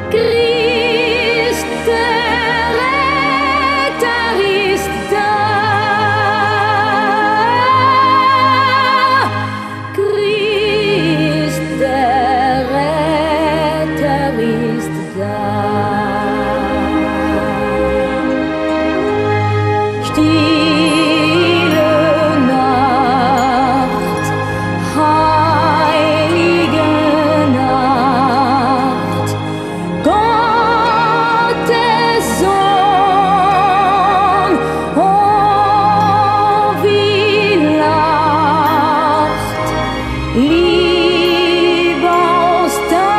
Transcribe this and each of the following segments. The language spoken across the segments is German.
Christ, der Retter ist da. Christ, der Retter ist da. Stille Nacht, heilige Nacht, Gottes Sohn, oh wie lacht Liebe aus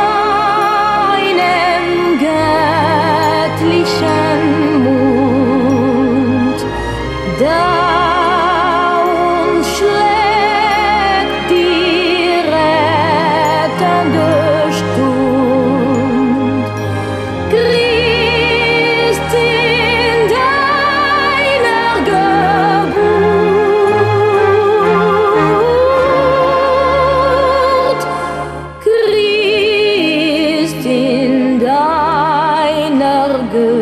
deinem göttlichen Mund, da uns schlägt die rettende Stund. Christ in deiner Geburt, Christ in deiner Geburt.